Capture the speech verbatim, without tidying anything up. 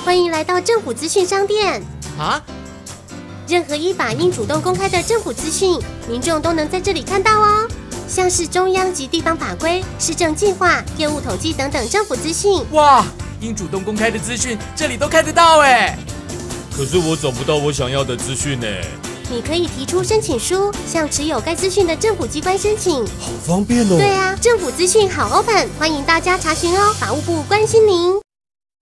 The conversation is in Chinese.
欢迎来到政府资讯商店啊！ 任何依法应主动公开的政府资讯，民众都能在这里看到哦。像是中央及地方法规、市政计划、业务统计等等政府资讯。 哇，应主动公开的资讯，这里都看得到哎。 可是我找不到我想要的资讯呢。 你可以提出申请书，向持有该资讯的政府机关申请。 好方便哦。 对啊，政府资讯好 open， 欢迎大家查询哦。法务部关心您。